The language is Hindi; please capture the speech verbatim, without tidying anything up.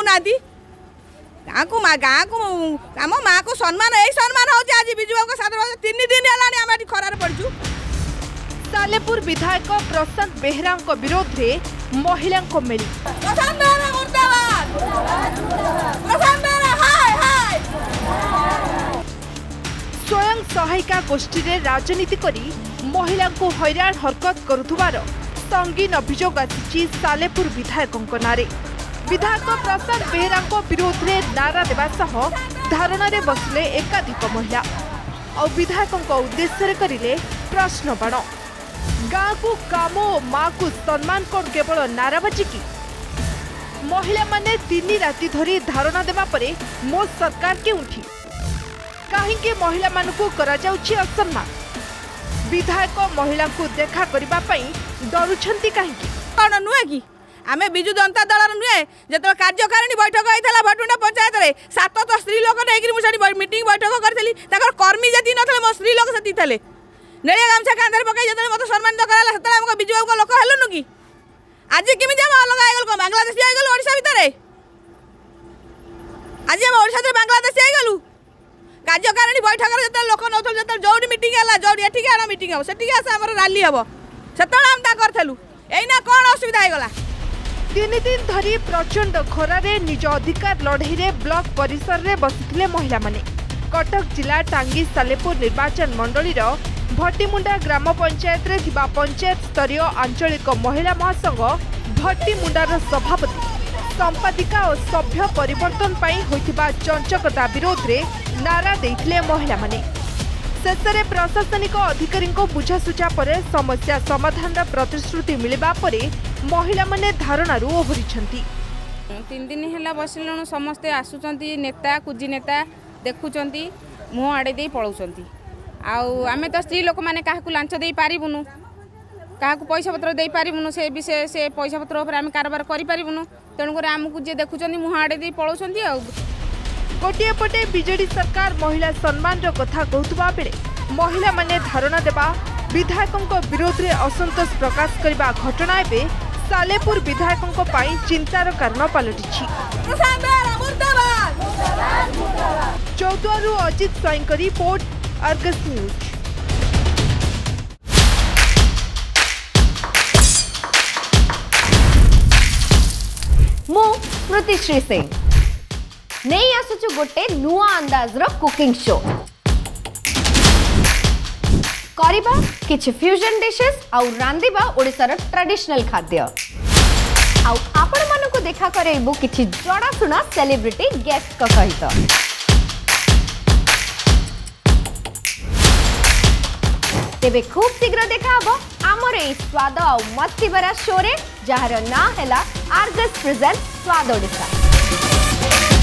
ना गाँ को गाँ को आम माँ को सम्मान यही सम्मान हो आज विजु बाबू सात तीन दिन है खरार पड़ू। सालेपुर विधायक प्रशांत बेहरा विरोध में महिला मेली स्वयं सहायिका गोष्ठी रे राजनीति करी महिला को हैरान हरकत करुथुबार संगीन अभियोग आसी सालेपुर विधायक नारे। विधायक प्रशांत बेहरा विरोध में नारा देवा सह धारणा रे बसले एकाधिक महिला और विधायक उद्देश्य करिले प्रश्न बाण। गाँ को काम और माँ को सम्मान कौन केवल नाराबाजी की? महिला माने तीन राति धरी धारणा देवा परे मो सरकार केउठी कहीं महिला मानकु करा जाउछि असम्मान? विधायक महिला को देखा करबा पई डरुछंती कहीं कौन नुहे कि आम विजु जनता दल नुहे जो कार्यकारिणी बैठक होता भटुंडा पंचायत में सात तो स्त्री लोक नहीं मीटिंग बैठक करी कर्मी जी न मो स्त्री लोक से नेड़िया गामछा कांधे पकई जो मत सम्मानित कराला से विजु बाबू लोक हेलुनु कि आज केमी अलग आईगल बांग्लादेश आईगलु ओडिशा भितर आज आम ओडिशा बांग्लादेश आईगलु कार्यकारिणी बैठक जो लोक नौ जो जो मीटिंग है जो एठिक आना मीटिंग हम से आस आम रैली हम से करूँ यहीना कौन असुविधा होगला। तीन दिन धरी प्रचंड खरारे निज अधिकार लड़ई रे ब्लॉक परिसर रे बसिथिले महिला माने। कटक जिला टांगी सालेपुर निर्वाचन मंडली भट्टीमुंडा ग्राम पंचायत रे थिबा पंचायत स्तरीय आंचलिक महिला महासंघ भट्टीमुंडार सभापति संपादिका और सभ्य परिवर्तन पाई होइथिबा चंचकता विरोध रे नारा देथिले महिला माने। शेषे प्रशासनिक अधिकारी बुझासुझा पर समस्या समाधान प्रतिश्रुति मिलवा परे महिला माने धारणारू ओभरिछंती। तीन दिन है बसिलु समस्ते आसुचंती नेता कुजी नेता देखुचंती मुह आड़े दे पलाउचंती आम तो स्त्री लोक मैंने क्या लांच दे पारिबुनु क्या पैसा पत्र दे पारिबुनु से विषय से पैसा पत्र उपर आम कारबार करि पारिबुनु तेणुकर आमको जी देखुचंती मुह आड़े दे पलाउचंती आ गोटे पटे बीजेडी सरकार महिला सम्मान कथा कहुवा बेले महिला माने धारणा देवा विधायकों विरोध में असंतोष प्रकाश करने घटना एवं सालेपुर विधायकों पाई चिंतार कारण पलटि। चौद्वारू अजित स्वाई का रिपोर्ट, अर्गस न्यूज। मु स्मृतिश्री सिंह नहीं आसुचु गोटे नुआ अंदाज रो कुकिंग शो करिबा किछि फ्यूजन डिशेस आउ रांदिबा ओडिसार ट्रेडिशनल खाद्य आउ आपण मानको देखा करेबु किछि जड़ा सुना सेलिब्रिटी गेस्ट का सहित। तेबे खूब शीघ्र देखा हबो हमर ए स्वाद आउ मस्ती भरा शो रे जहार ना हैला आर्गस प्रेजेंट स्वाद ओडिसा।